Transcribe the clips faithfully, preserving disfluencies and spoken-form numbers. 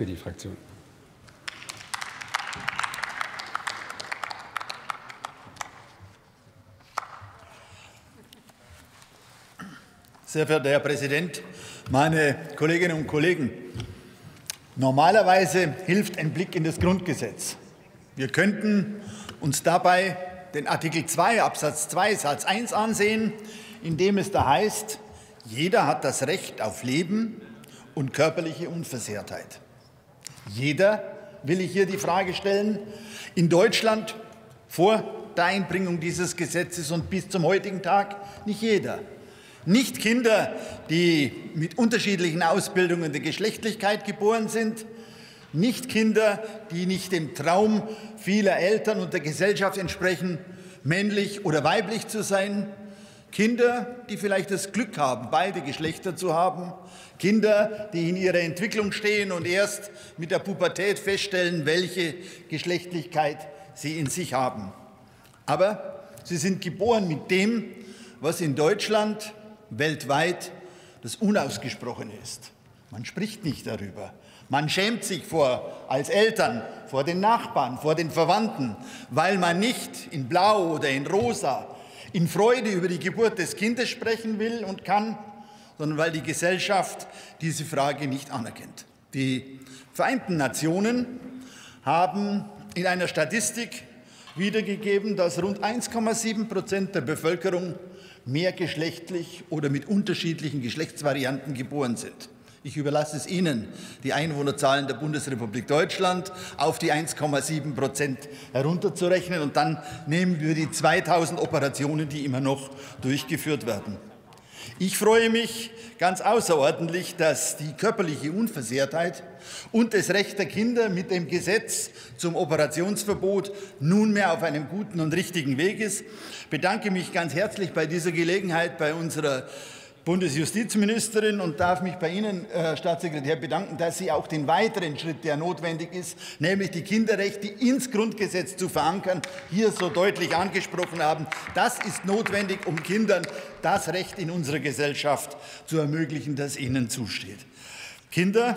P D-Fraktion. Sehr verehrter Herr Präsident, meine Kolleginnen und Kollegen! Normalerweise hilft ein Blick in das Grundgesetz. Wir könnten uns dabei den Artikel zwei Absatz zwei Satz eins ansehen, in dem es da heißt, jeder hat das Recht auf Leben und körperliche Unversehrtheit. Jeder, will ich hier die Frage stellen, in Deutschland vor der Einbringung dieses Gesetzes und bis zum heutigen Tag nicht jeder. Nicht Kinder, die mit unterschiedlichen Ausbildungen der Geschlechtlichkeit geboren sind, nicht Kinder, die nicht dem Traum vieler Eltern und der Gesellschaft entsprechen, männlich oder weiblich zu sein, Kinder, die vielleicht das Glück haben, beide Geschlechter zu haben, Kinder, die in ihrer Entwicklung stehen und erst mit der Pubertät feststellen, welche Geschlechtlichkeit sie in sich haben. Aber sie sind geboren mit dem, was in Deutschland weltweit das Unausgesprochene ist. Man spricht nicht darüber. Man schämt sich vor, als Eltern, vor den Nachbarn, vor den Verwandten, weil man nicht in Blau oder in Rosa in Freude über die Geburt des Kindes sprechen will und kann, sondern weil die Gesellschaft diese Frage nicht anerkennt. Die Vereinten Nationen haben in einer Statistik wiedergegeben, dass rund eins Komma sieben Prozent der Bevölkerung mehrgeschlechtlich oder mit unterschiedlichen Geschlechtsvarianten geboren sind. Ich überlasse es Ihnen, die Einwohnerzahlen der Bundesrepublik Deutschland auf die eins Komma sieben Prozent herunterzurechnen, und dann nehmen wir die zweitausend Operationen, die immer noch durchgeführt werden. Ich freue mich ganz außerordentlich, dass die körperliche Unversehrtheit und das Recht der Kinder mit dem Gesetz zum Operationsverbot nunmehr auf einem guten und richtigen Weg ist. Ich bedanke mich ganz herzlich bei dieser Gelegenheit bei unserer Bundesjustizministerin und darf mich bei Ihnen, Herr Staatssekretär, bedanken, dass Sie auch den weiteren Schritt, der notwendig ist, nämlich die Kinderrechte ins Grundgesetz zu verankern, hier so deutlich angesprochen haben. Das ist notwendig, um Kindern das Recht in unserer Gesellschaft zu ermöglichen, das ihnen zusteht. Kinder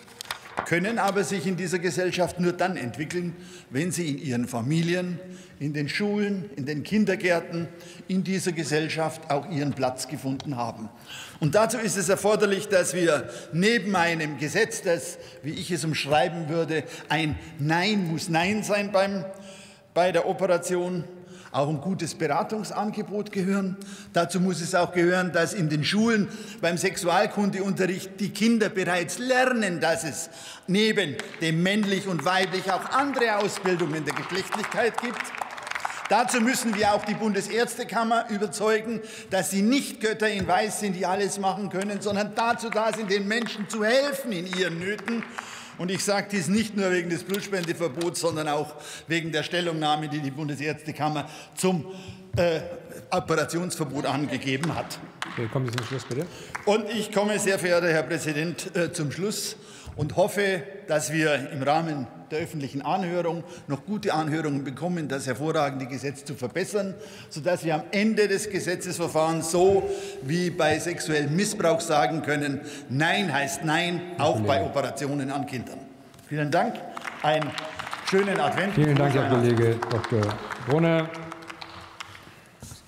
können aber sich in dieser Gesellschaft nur dann entwickeln, wenn sie in ihren Familien, in den Schulen, in den Kindergärten, in dieser Gesellschaft auch ihren Platz gefunden haben. Und dazu ist es erforderlich, dass wir neben einem Gesetz, das, wie ich es umschreiben würde, ein Nein muss Nein sein beim, bei der Operation, auch ein gutes Beratungsangebot gehören. Dazu muss es auch gehören, dass in den Schulen beim Sexualkundeunterricht die Kinder bereits lernen, dass es neben dem männlich und weiblich auch andere Ausbildungen der Geschlechtlichkeit gibt. Dazu müssen wir auch die Bundesärztekammer überzeugen, dass sie nicht Götter in Weiß sind, die alles machen können, sondern dazu da sind, den Menschen zu helfen in ihren Nöten. Und ich sage dies nicht nur wegen des Blutspendeverbots, sondern auch wegen der Stellungnahme, die die Bundesärztekammer zum äh, Operationsverbot angegeben hat. Kommen Sie zum Schluss, bitte. Und ich komme, sehr verehrter Herr Präsident, äh, zum Schluss und hoffe, dass wir im Rahmen der öffentlichen Anhörung noch gute Anhörungen bekommen, das hervorragende Gesetz zu verbessern, sodass wir am Ende des Gesetzesverfahrens so wie bei sexuellem Missbrauch sagen können, Nein heißt Nein, auch bei Operationen an Kindern. Vielen Dank. Einen schönen Advent. Vielen Dank, Herr Kollege Doktor Brunner.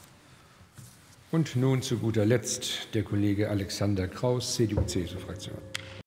Und nun zu guter Letzt der Kollege Alexander Kraus, C D U-C S U-Fraktion.